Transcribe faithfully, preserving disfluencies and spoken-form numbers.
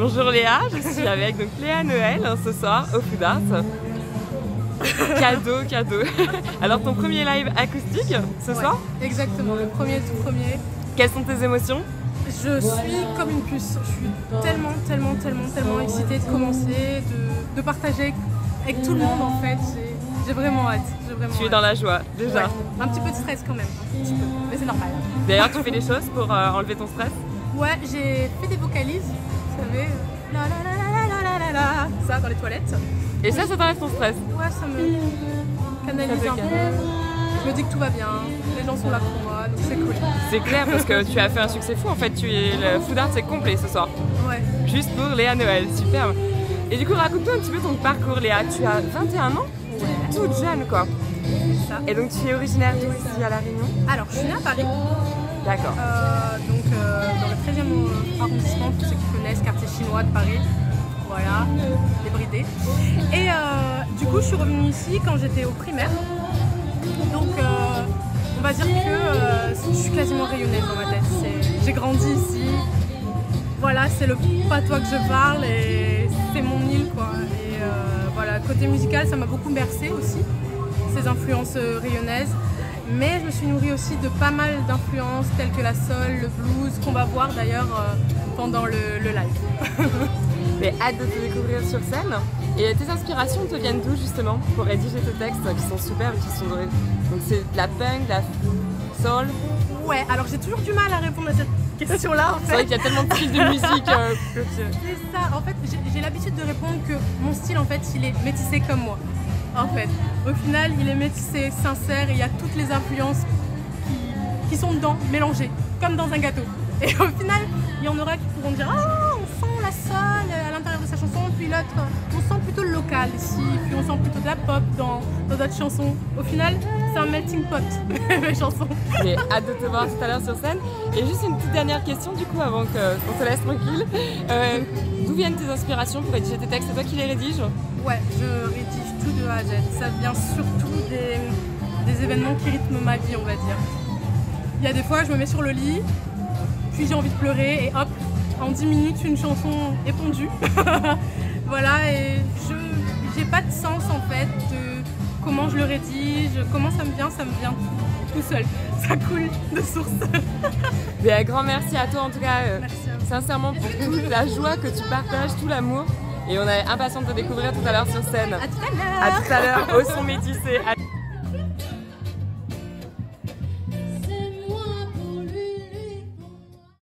Bonjour Léa, je suis avec donc Léa Noël hein, ce soir au Food Art. Cadeau, cadeau. Alors ton premier live acoustique ce ouais, soir? Exactement, le premier tout premier. Quelles sont tes émotions? Je suis comme une puce, je suis tellement, tellement, tellement, tellement excitée de commencer, de, de partager avec tout le monde en fait. J'ai vraiment hâte. Vraiment tu es hâte. dans la joie déjà. Ouais. Un petit peu de stress quand même, un petit peu, mais c'est normal. D'ailleurs tu fais des choses pour euh, enlever ton stress? Ouais, j'ai fait des vocalises, vous savez, la la la la la la la la, ça dans les toilettes. Et ça, ça t'enlève ton stress? Ouais, ça me canalise un peu. Je me dis que tout va bien, les gens sont là pour moi, donc c'est cool. C'est clair parce que tu as fait un succès fou en fait, tu es, le Food Art c'est complet ce soir. Ouais. Juste pour Léa Noël, superbe. Et du coup raconte-nous un petit peu ton parcours Léa, tu as vingt et un ans? Ouais. Toute jeune quoi. Ça. Et donc tu es originaire d'où ici à La Réunion? Alors je suis née à Paris. D'accord. Euh, donc euh, dans le treizième arrondissement, pour ceux qui connaissent, quartier chinois de Paris. Voilà, débridé. Et euh, du coup je suis revenue ici quand j'étais au primaire. Donc euh, on va dire que euh, je suis quasiment rayonnaise dans ma tête. J'ai grandi ici, voilà, c'est le patois que je parle et c'est mon île quoi. Et euh, voilà, côté musical ça m'a beaucoup bercé aussi, ces influences euh, rayonnaises. Mais je me suis nourrie aussi de pas mal d'influences telles que la soul, le blues, qu'on va voir d'ailleurs euh, pendant le, le live. Mais hâte de te découvrir sur scène. Et tes inspirations te viennent d'où justement pour rédiger tes textes qui sont superbes, qui sont dorés? Donc c'est de la punk, de la soul? Ouais, alors j'ai toujours du mal à répondre à cette question-là en fait. C'est vrai qu'il y a tellement de styles de musique euh, que tu... C'est ça, en fait j'ai l'habitude de répondre que mon style en fait il est métissé comme moi. En fait, au final il est métissé, sincère et il y a toutes les influences qui, qui sont dedans, mélangées, comme dans un gâteau. Et au final, il y en aura qui pourront dire « Ah, on sent la soul à l'intérieur de sa chanson », puis l'autre, on sent plutôt le local ici, puis on sent plutôt de la pop dans d'autres chansons. Au final, c'est un melting pot, mes chansons. J'ai hâte de te voir tout à l'heure sur scène. Et juste une petite dernière question du coup, avant qu'on te laisse tranquille. Euh, D'où viennent tes inspirations pour rédiger tes textes? C'est toi qui les rédiges? Ouais, je rédige tout de A à Z. Ça vient surtout des, des événements qui rythment ma vie, on va dire. Il y a des fois, je me mets sur le lit, puis j'ai envie de pleurer et hop, en dix minutes, une chanson est pondue. Voilà, et je j'ai pas de sens en fait de comment je le rédige, comment ça me vient, ça me vient tout, tout seul. Ça coule de source. Mais un grand merci à toi en tout cas, euh, Merci à vous. sincèrement pour toute la joie que tu partages, tout l'amour. Et on est impatient de te découvrir tout à l'heure sur scène. À tout à l'heure. À tout à l'heure au son métissé.